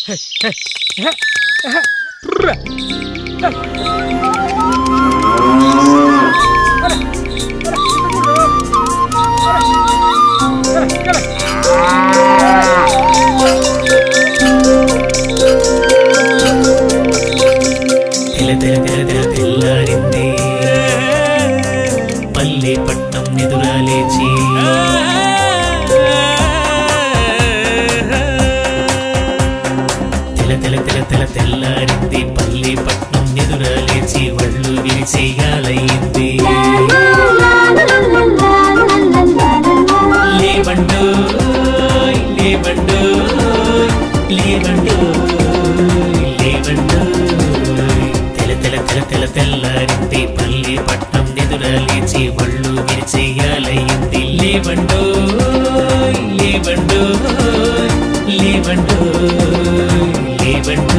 తెల్లారింది పల్లె పట్నం నిదురా లేచి తెల్లారింది పల్లె పట్నం నిదురా లేచి వళ్ళు విరిచేయాలయ్యింది లేవండో లేవండో లేవండో లేవండో తెల్లారింది పల్లె పట్నం నిదురా లేచి వళ్ళు విరిచేయాలయ్యింది లేవండో లేవండో లేవండో లేవండో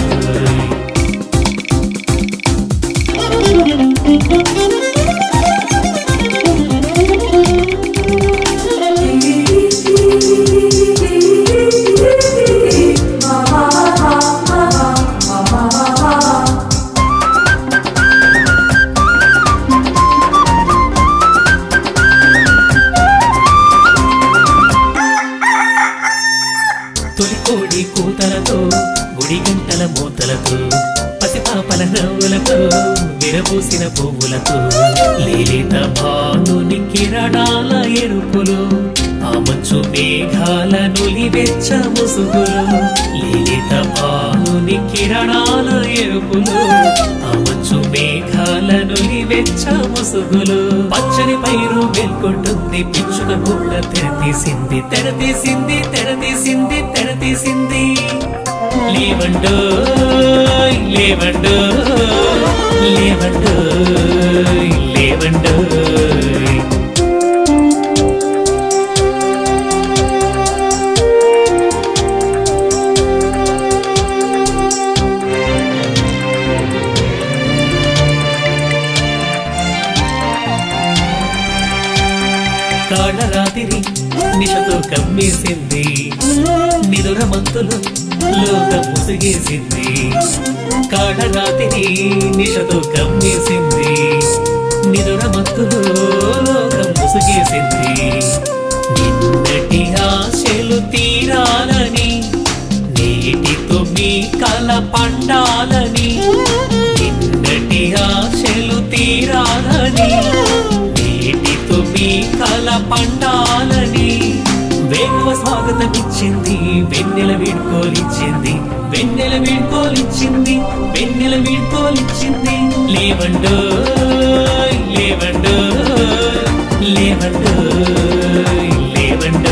తొలికోడి కూతలతో గుడి గంటల మూతలతో పసిపాపల నవ్వులతో విరబూసిన పువ్వులతో లేత భానుని కిరణాల ఎరుపులు ఆ మంచు మేఘాల నులివెచ్చ ముసుగులు లేత భానుని కిరణాల ఎరుపులు ఆ మంచు మేఘాల నులివెచ్చ ముసుగులు పచ్చని పైరు మేల్కొంటుంది పిచ్చుక గుళ్ళ తెరతీసింది తెరతీసింది తెరతీసింది తెరతీసింది లేవండో లేవండో లేవండో లేవండో కాళరాతిరి నిషతో కమ్మేసింది నిదుర మంతులు లోకం ముసిగేసింది కాళరాతిరి నిషతో కమ్మేసింది నిదుర మంతులు లోకం ముసిగేసింది నిన్నటి ఆశలు తీరాలని నేటితో మీ కల పండాలని నిన్నటి ఆశలు తీరాలని నేటితో మీ కల పండాలని వేగవ స్వాగతమిచ్చింది వెన్నెల వీడ్కోలిచ్చింది వెన్నెల వీడ్కోలిచ్చింది వెన్నెల వీడ్కోలిచ్చింది లేవండో లేవండో లేవండో లేవండో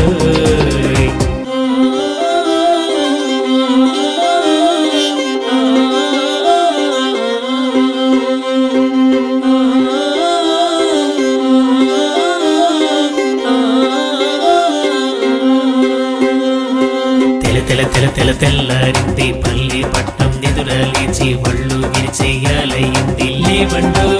తెల్లారింది పల్లె పట్నం నిదురా లేచి వళ్ళు విరిచేయాలయ్యింది లేవండో